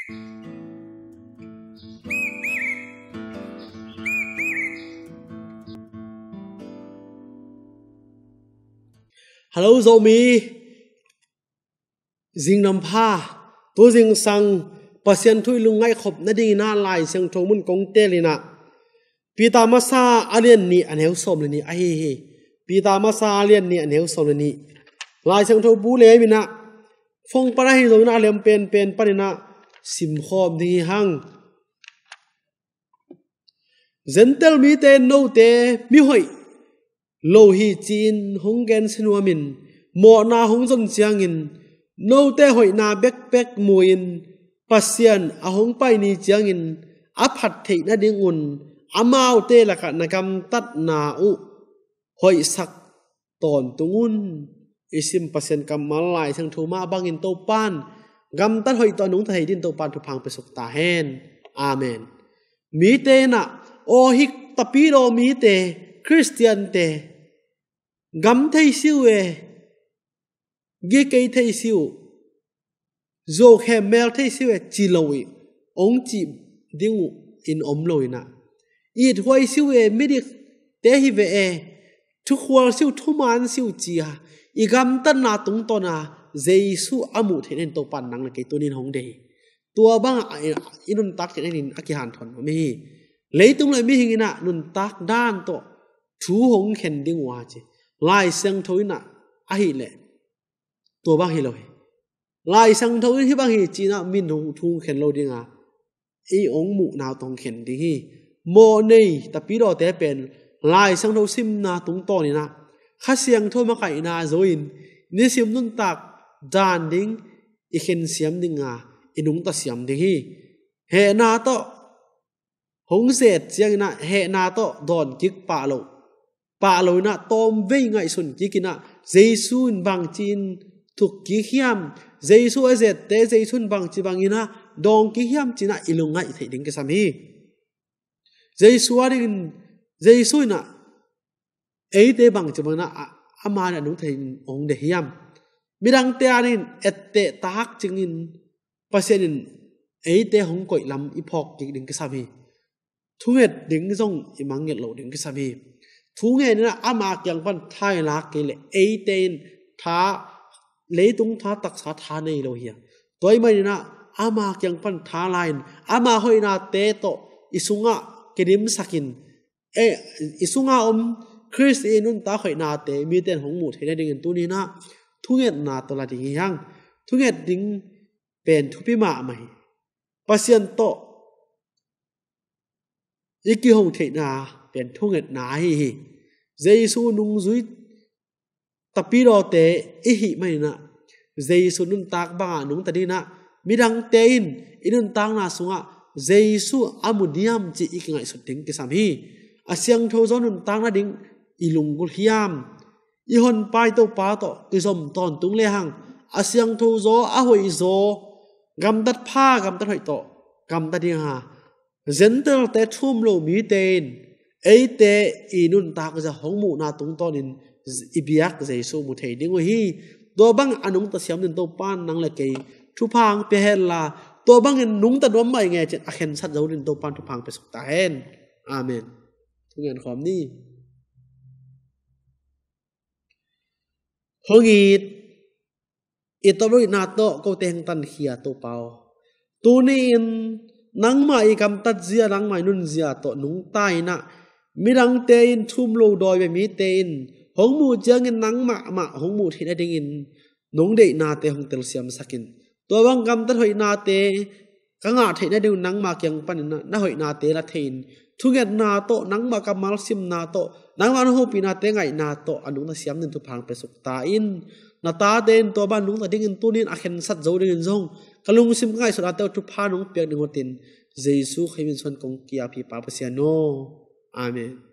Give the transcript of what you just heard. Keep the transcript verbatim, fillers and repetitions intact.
ฮัลโหลโซมีจิงนำผ้าตัวจิงสังปัสยันทุยลุงไงขบนาดีน่าลายเสียงโทมุนกงเตลินะปีตามาซาอาเลียนนี่อันเหวสมเลยนี่ไอ้เฮ้ปีตามาซาอาเลียนนี่อันเหวสมเลยนี่ลายเสียงโทบูเลมินะฟงปะนะฮิโซนะเลียมเป็นเป็นปะนะสิมขอบดีหังเซนเตลมีเตนโนเตมีหอยโลหิจีนหงแกนสนัวมินหมอนาหงจนเสียงินโนเตหอยนาเบกเบกมวยนปัสยันอาหงไปนีเจียงินอภัดเทนดิงอุนอามาวเตละกันนักำตัดนาอุหอยสักตอนตุงุนอิสิมปัสยันกำมาลายทั้งทูมาบังอินโตปานกำตัดหอยตอนนุงไทยดินโตปานทุพังไปสุกตาเฮนอาเมนมีเตนะโอฮิกตปีโรมีเตคริสเตียนเตกำไทยสิวเอเกย์ไทยสิวโจแคมเมลไทยสิวเอจิโลยองจีดิ้งอินอมโลยนะอีดหวยสิวเอไม่ได้เตหิเวเอทุกวันสิวทุมานสิวจีฮะอีกำตันนาตรงตนาเจสุอามุเทนโตปันนังเลยตัวนี้ของเดย์ตัวบ้างอินุนตักเทนินอากิฮันทอนไม่ฮีเลยตรงเลยไม่หิงินะนุนตักด้านโตทูหงเข็นดิ้งว่าจีลายเสียงทวินะอะฮิเลตัวบ้างฮิโลยลายเสียงทวินที่บ้างฮิจีนะมินหงทูเข็นโลดิ้งอ่ะไอองมุนาวตรงเข็นดิ้งฮีโมนี่แต่ปีโดเตเป็นลายเสียงทวิมนาตรงโตนี่นะข้าเสียงทวมาไก่นาโจอินนี่สิมนุนตักจานดิ้งอีเข็นเสียมดิ้งอ่ะอินุงตัดเสียมดิ้งฮีเฮนาโตหงเศษเสียงนะเฮนาโตดอนจิกปาโลปาโลนะตอมเวงไงสุนจิกินะเจสุนบางจีนถูกกิขยามเจสุเอเจเตเจสุนบางจีบางอินะดองกิขยามจีนะอิลุงไงเถิดิงก็สามีเจสุอารินเจสุนะเอเตบางจีบางนะอามานะนุ่งเถิดองเดียมมีดังเตอารินเอเตตาฮักจิงินปัสเซนินเอเตหงก่อยลำอีพอกกิดิงก็สามีทุกเหตุดิงก็ต้องอิมังเงลโลดิงก็สามีทุกเงี้ยนะอามาเกี่ยงพันท้ายลักเกลเอเตนท้าเลตุงท้าตักษาท้าในโลเฮียตัวไม่นะอามาเกี่ยงพันท้าลายอามาหอยนาเตโตอิสุงะเกดิมสักินเออิสุงะอมคริสเอนุนตาหอยนาเตมีเตนของหมู่เทนดิ่งตัวนี้นะทุกเงี้ยนาตัวละดิ่งยังทุกเงี้ยดิ่งเป็นทุพิมาใหม่ปัสยันโตอีกกี่หงเทนาเป็นทุกเงินนาฮีเจสุนุงจุยตปีโรเตอิหิไม่นะเจสุนุนตากบางนุงตดีนะมีดังเตอินอินุนตากนาสุงะเจสุอามุดิยมจีอีกไงสุดถึงกิสามฮีอาเซียงโทจนุนตากนาดิงอิลุงกุลฮิยามอีหอนไปโตปาโตกิสมตอนตุงเลหังอาเซียงโทโจอาหอยโจกำตัดผ้ากำตัดหอยโตกำตัดดิงฮาเซนเตอร์เตทุ่มโลมีเตนเอเตอินุนตากจะหงมูนาตรงตอนินอิบิยักเจสูมุเทดิงวะฮีตัวบังอนุงตัดเสียมนินโตปานนังเลกทุพังเปเฮลลาตัวบังเงินนุงตัดวัมไม่ไงจะอาเคนสัตว์เรานินโตปานทุพังไปสุกตาเฮนอาเมนทุกอย่างความนี้หงอีดอิตาลุยนาโตก็เตงตันเขียโตเปาตูนีนนังมาอีกำตัดเสียนังมานุนเสียโตนุงตายนะมีดังเตอินทุ่มโลดอยแบบมีเตอินหงมูเจียงินนังมามาหงมูที่ได้ดิงินนงเดนาเตหงเตลเสียมสักินตัวบังกำตัดหอยนาเตกังอาที่ได้ดิวนังมาเกียงปันนะน่าหอยนาเตละเทนทุกอย่างนาโตนังมากำมาลซิมนาโตนังมาโนปีนาเตไงนาโตอนุนาเสียมนินทุพังไปสุกตาอินนาตาเตนตัวบ้านนุงตัดดิงินตัวนี้อาเคนสัตว์โจดิงินซงกลุงซิมไงสุดาเตทุพานุงเปียกดิงหัวตินเจสุให้เป็นส่วนของกิอาพีปาปเซียโนอาเมน